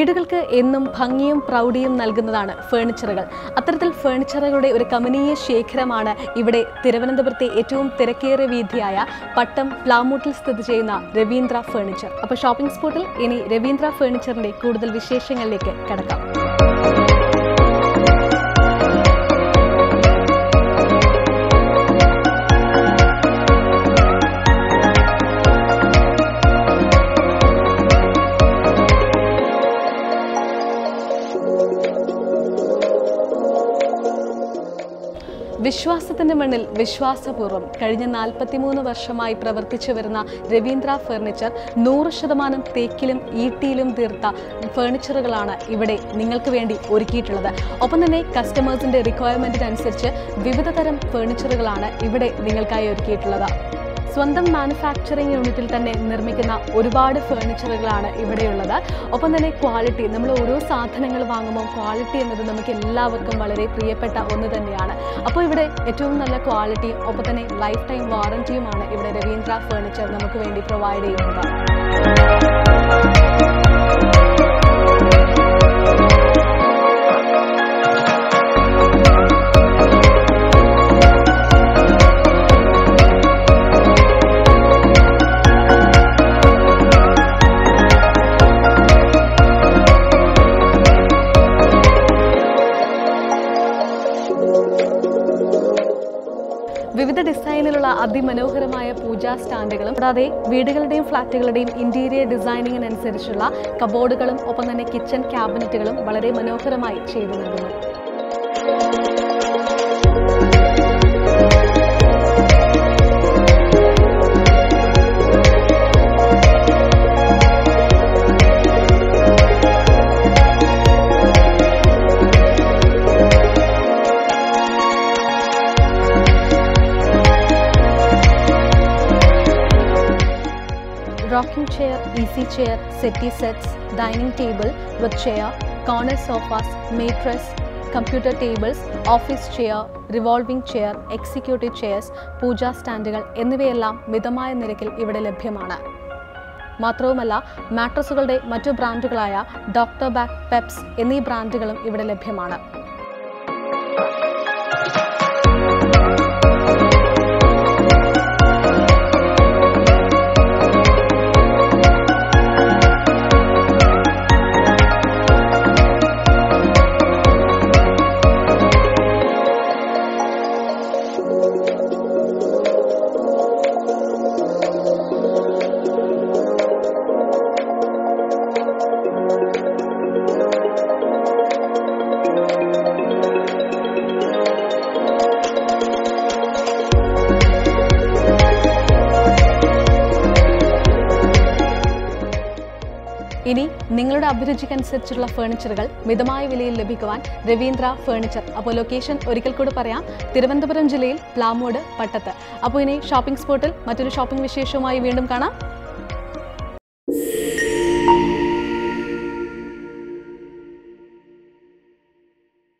വീടുകൾക്ക് എന്നും ഭംഗിയും പ്രൗഢിയും നൽകുന്നതാണ് ഫേർണിച്ചറുകൾ. അത്തരത്തിൽ ഫേർണിച്ചറുകളുടെ ഒരു കമനീയ ശേഖരമാണ് ഇവിടെ തിരുവനന്തപുരത്തെ ഏറ്റവും തിരക്കേറിയ വീഥിയായ പട്ടം പ്ലാമൂട്ടിൽ സ്ഥിതി ചെയ്യുന്ന രവീന്ദ്ര ഫർണിച്ചർ. അപ്പോൾ ഷോപ്പിംഗ് സ്പോട്ടിൽ ഇനി രവീന്ദ്ര ഫർണിച്ചറിന്റെ കൂടുതൽ വിശേഷങ്ങളിലേക്ക് കടക്കാം. വിശ്വാസത്തിന്റെ മണ്ണിൽ വിശ്വാസപൂർവ്വം കഴിഞ്ഞ 43 വർഷമായി പ്രവർത്തിച്ചു വരുന്ന രവീന്ദ്ര ഫർണിച്ചർ 100% തേക്കിലും ഈട്ടിയിലും തീർത്ത ഫർണിച്ചറുകളാണ് ഇവിടെ നിങ്ങൾക്ക് വേണ്ടി ഒരുക്കിയിട്ടുള്ളത്. ഒപ്പം തന്നെ കസ്റ്റമേഴ്സിന്റെ റിക്വയർമെന്റിനനുസരിച്ച് വിവിധ തരം ഫർണിച്ചറുകളാണ് ഇവിടെ നിങ്ങൾക്കായി ഒരുക്കിയിട്ടുള്ളത്. സ്വന്തം മാനുഫാക്ചറിംഗ് യൂണിറ്റിൽ തന്നെ നിർമ്മിക്കുന്ന ഒരുപാട് ഫേർണിച്ചറുകളാണ് ഇവിടെയുള്ളത്. ഒപ്പം തന്നെ ക്വാളിറ്റി, നമ്മൾ ഓരോ സാധനങ്ങൾ വാങ്ങുമ്പോൾ ക്വാളിറ്റി എന്നത് നമുക്ക് എല്ലാവർക്കും വളരെ പ്രിയപ്പെട്ട ഒന്ന് തന്നെയാണ്. അപ്പോൾ ഇവിടെ ഏറ്റവും നല്ല ക്വാളിറ്റിയും ഒപ്പം തന്നെ ലൈഫ് ടൈം വാറന്റിയുമാണ് ഇവിടെ രവീന്ദ്ര ഫർണിച്ചർ നമുക്ക് വേണ്ടി പ്രൊവൈഡ് ചെയ്യുന്നത്. വിവിധ ഡിസൈനിലുള്ള അതിമനോഹരമായ പൂജാ സ്റ്റാൻഡുകളും കൂടാതെ വീടുകളുടെയും ഫ്ലാറ്റുകളുടെയും ഇന്റീരിയർ ഡിസൈനിങ്ങിനനുസരിച്ചുള്ള കബോർഡുകളും ഒപ്പം തന്നെ കിച്ചൺ ക്യാബിനറ്റുകളും വളരെ മനോഹരമായി ചെയ്തു നൽകുന്നു. Rocking chair, easy chair, settee sets, dining table with chair, corner sofas, mattress, computer tables, office chair, revolving chair, executive chairs, പൂജാ സ്റ്റാൻഡുകൾ എന്നിവയെല്ലാം മിതമായ നിരക്കിൽ ഇവിടെ ലഭ്യമാണ്. മാത്രവുമല്ല മാട്രസുകളുടെ മറ്റു ബ്രാൻഡുകളായ ഡോക്ടർ ബാഗ്, പെപ്സ് എന്നീ ബ്രാൻഡുകളും ഇവിടെ ലഭ്യമാണ്. ഇനി നിങ്ങളുടെ അഭിരുചിക്കനുസരിച്ചുള്ള ഫേർണിച്ചറുകൾ മിതമായ വിലയിൽ ലഭിക്കുവാൻ രവീന്ദ്ര ഫർണിച്ചർ. അപ്പോൾ ലൊക്കേഷൻ ഒരിക്കൽ കൂടി പറയാം, തിരുവനന്തപുരം ജില്ലയിൽ പ്ലാമൂട്, പട്ടത്ത്. അപ്പോൾ ഇനി ഷോപ്പിംഗ് സ്പോട്ടിൽ മറ്റൊരു ഷോപ്പിംഗ് വിശേഷവുമായി വീണ്ടും കാണാം.